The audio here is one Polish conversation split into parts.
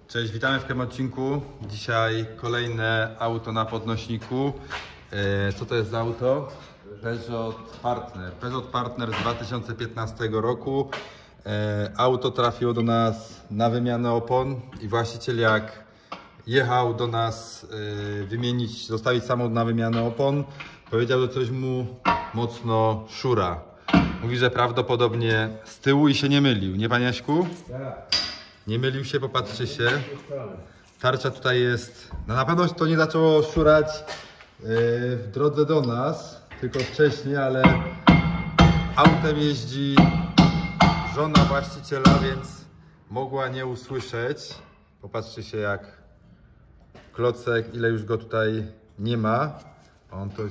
Cześć, witamy w tym odcinku. Dzisiaj kolejne auto na podnośniku. Co to jest za auto? Peugeot Partner. Peugeot Partner z 2015 roku. Auto trafiło do nas na wymianę opon i właściciel jak jechał do nas zostawić samochód na wymianę opon, powiedział, że coś mu mocno szura. Mówi, że prawdopodobnie z tyłu i się nie mylił, nie panie Jaśku? Tak. Nie mylił się, popatrzcie się. Tarcza tutaj jest, no na pewno to nie zaczęło szurać w drodze do nas, tylko wcześniej, ale autem jeździ żona właściciela, więc mogła nie usłyszeć. Popatrzcie się jak klocek, ile już go tutaj nie ma. On to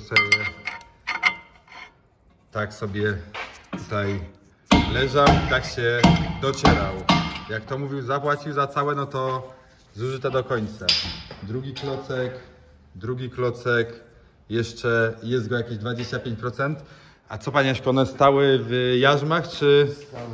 tak sobie tutaj leżał i tak się docierał. Jak to mówił, zapłacił za całe, no to zużyte do końca. Drugi klocek, jeszcze jest go jakieś 25%. A co panie Jaśko, one stały w jarzmach czy? Stały.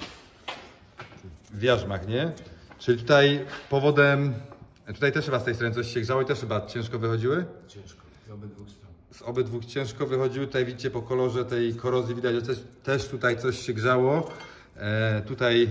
W jarzmach, nie? Czyli tutaj powodem, tutaj też chyba z tej strony coś się grzało i też chyba ciężko wychodziły? Ciężko, z obydwu stron. Z obydwu ciężko wychodziły. Tutaj widzicie po kolorze tej korozji widać, że też tutaj coś się grzało. Tutaj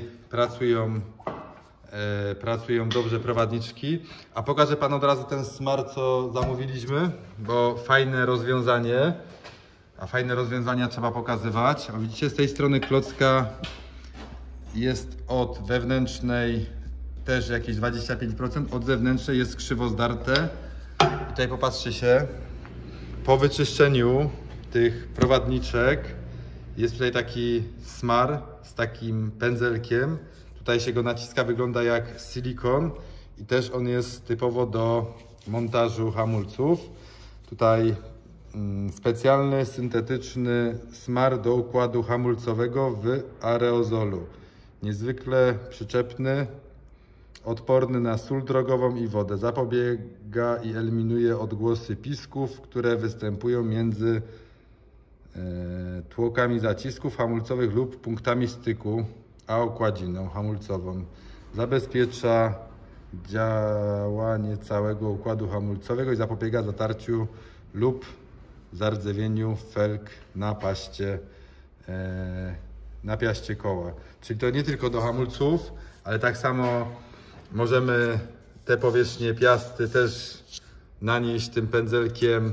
pracują dobrze prowadniczki. A pokażę panu od razu ten smar, co zamówiliśmy, bo fajne rozwiązanie. A fajne rozwiązania trzeba pokazywać. O, widzicie, z tej strony klocka jest od wewnętrznej też jakieś 25%, od zewnętrznej jest krzywo zdarte. Tutaj popatrzcie się, po wyczyszczeniu tych prowadniczek jest tutaj taki smar z takim pędzelkiem. Tutaj się go naciska, wygląda jak silikon i też on jest typowo do montażu hamulców. Tutaj specjalny, syntetyczny smar do układu hamulcowego w aerozolu. Niezwykle przyczepny, odporny na sól drogową i wodę. Zapobiega i eliminuje odgłosy pisków, które występują między tłokami zacisków hamulcowych lub punktami styku a okładziną hamulcową. Zabezpiecza działanie całego układu hamulcowego i zapobiega zatarciu lub zardzewieniu felg na piaście koła. Czyli to nie tylko do hamulców, ale tak samo możemy te powierzchnie piasty też nanieść tym pędzelkiem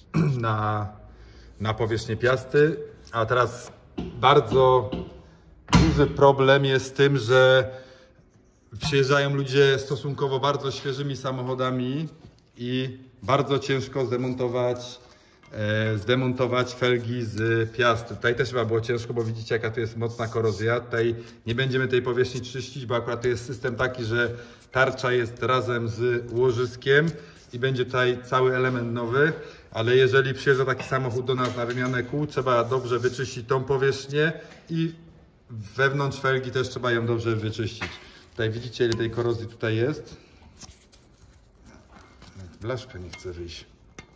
na powierzchnię piasty. A teraz bardzo duży problem jest z tym, że przyjeżdżają ludzie stosunkowo bardzo świeżymi samochodami i bardzo ciężko zdemontować felgi z piasty. Tutaj też chyba było ciężko, bo widzicie jaka tu jest mocna korozja. Tutaj nie będziemy tej powierzchni czyścić, bo akurat to jest system taki, że tarcza jest razem z łożyskiem i będzie tutaj cały element nowy. Ale jeżeli przyjeżdża taki samochód do nas na wymianę kół, trzeba dobrze wyczyścić tą powierzchnię i wewnątrz felgi też trzeba ją dobrze wyczyścić. Tutaj widzicie ile tej korozji tutaj jest. Blaszka nie chce wyjść.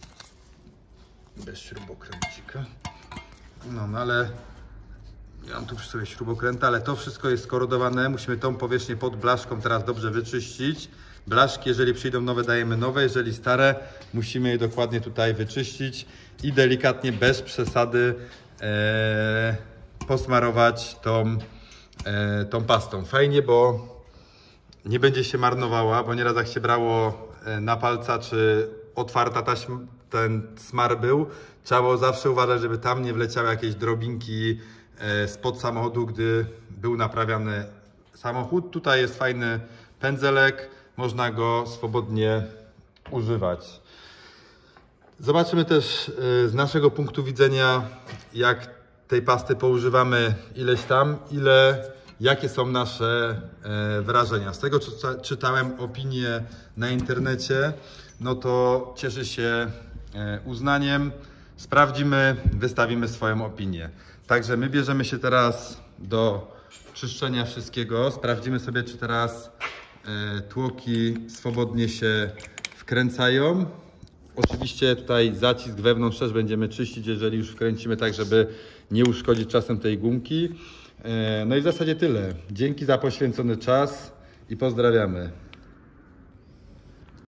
Bez śrubokręcika. No ale ja mam tu przy sobie śrubokręta, ale to wszystko jest skorodowane. Musimy tą powierzchnię pod blaszką teraz dobrze wyczyścić. Blaszki, jeżeli przyjdą nowe, dajemy nowe, jeżeli stare, musimy je dokładnie tutaj wyczyścić i delikatnie, bez przesady posmarować tą pastą. Fajnie, bo nie będzie się marnowała, bo nieraz jak się brało na palca, czy otwarta taśma, ten smar był, trzeba było zawsze uważać, żeby tam nie wleciały jakieś drobinki spod samochodu, gdy był naprawiany samochód. Tutaj jest fajny pędzelek, można go swobodnie używać. Zobaczymy też z naszego punktu widzenia, jak tej pasty poużywamy ileś tam, jakie są nasze wrażenia. Z tego, co czytałem opinie na internecie, no to cieszy się uznaniem. Sprawdzimy, wystawimy swoją opinię. Także my bierzemy się teraz do czyszczenia wszystkiego. Sprawdzimy sobie, czy teraz tłoki swobodnie się wkręcają. Oczywiście tutaj zacisk wewnątrz też będziemy czyścić, jeżeli już wkręcimy tak, żeby nie uszkodzić czasem tej gumki. No i w zasadzie tyle. Dzięki za poświęcony czas i pozdrawiamy.